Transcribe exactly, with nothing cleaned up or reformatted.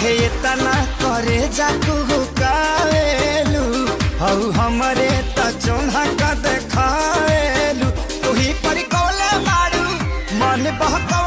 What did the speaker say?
काहे इतना करे जाकू कावेलू हऊ हमरे त चोन्हा का देखावेलू तू ही पर कोले मारू मन बहका